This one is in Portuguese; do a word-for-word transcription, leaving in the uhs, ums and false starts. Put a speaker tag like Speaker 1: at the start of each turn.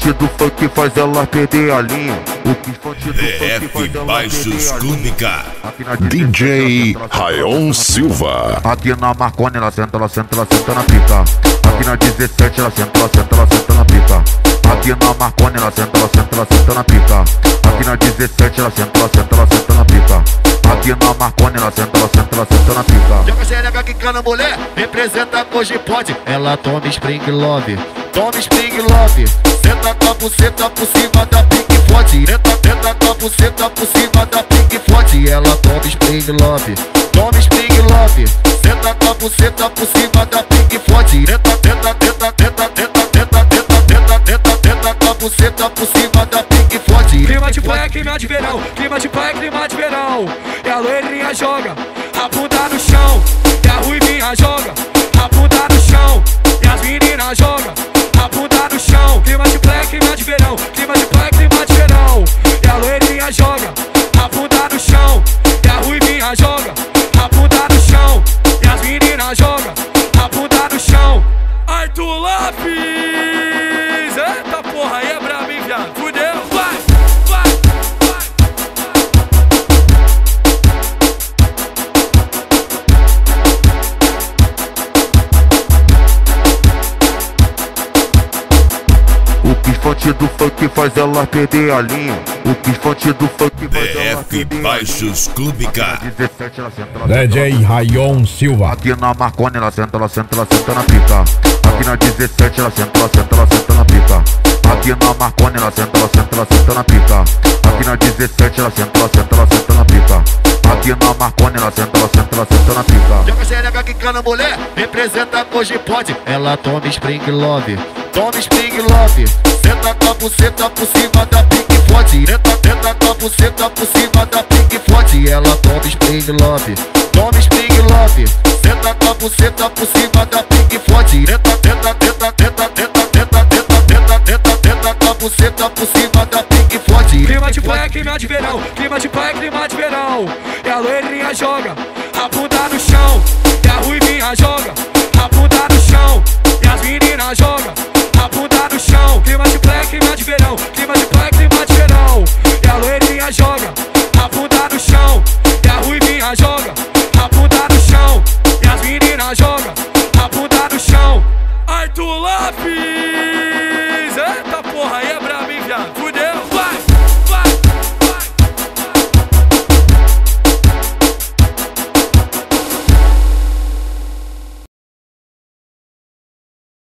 Speaker 1: fonte do funk faz ela perder a linha. O que fonte do funk faz ela
Speaker 2: Baixos Cúbica.
Speaker 3: D J Rayon Silva.
Speaker 1: Aqui na Marconi ela senta, ela senta, ela senta na pica. Aqui na dezessete ela senta, ela senta, ela senta na pica. Aqui na Marconi ela senta, ela senta, ela senta na pica. Aqui na dezessete ela senta, ela senta, ela senta na pica. Aqui na Marconi ela senta, ela senta, ela senta na pica.
Speaker 4: Joga xereca que cana mulher, representa hoje pode. Ela toma Spring Love, toma Spring Love. Senta com a buceta por cima da Pink Fode. Senta, senta com a buceta por cima da Pink Fode. Ela toma Spring Love, toma Spring Love. Senta com a buceta por cima da Pink Fode. Senta, senta, senta, senta, senta, senta, senta, senta, senta, senta com a buceta por cima da Pink Fode.
Speaker 5: Clima de praia, clima de verão, clima de praia, clima de verão. E a loirinha joga a bunda no chão, e a ruivinha joga a bunda no chão, e as meninas jogam a bunda no chão. Clima de praia, clima de verão, clima de praia, clima de verão. E a loirinha joga a bunda no chão, e a ruivinha joga a bunda no chão, e as meninas jogam a bunda no chão. Arthur Lopes, eita porra, aí é brabo, hein, viado? Fudeu, vai, vai, vai.
Speaker 1: O que fonte do funk faz ela perder a linha. O que fonte do funk faz ela
Speaker 2: D F
Speaker 1: perder a
Speaker 2: Baixos Cúbica.
Speaker 1: linha. dezessete ela senta, ela
Speaker 3: D J Rayon Silva.
Speaker 1: Aqui na Marconi ela senta, ela senta, ela senta na pica. Aqui na dezessete ela senta, ela senta, ela senta na pica. Aqui na Marconi ela senta, ela senta, ela senta na pica. Aqui na dezessete ela senta, ela senta, ela senta na pica. Aqui na Marconi ela senta, ela senta, ela senta na pica.
Speaker 4: Joga xereca que cana mulher, representa hoje pode. Ela toma Spring Love, toma Spring Love. Senta com a buceta por cima da Pink Fode. Senta, senta com a buceta por cima da Pink Fode. Ela toma Spring Love, toma Spring Love. Senta com a buceta por cima da Pink Fode. Senta, senta, senta, senta, senta, senta, senta, senta, senta, senta com a buceta por cima da Pink Fode.
Speaker 5: Clima de praia, clima de verão, clima de praia, clima de verão. E a loirinha joga a bunda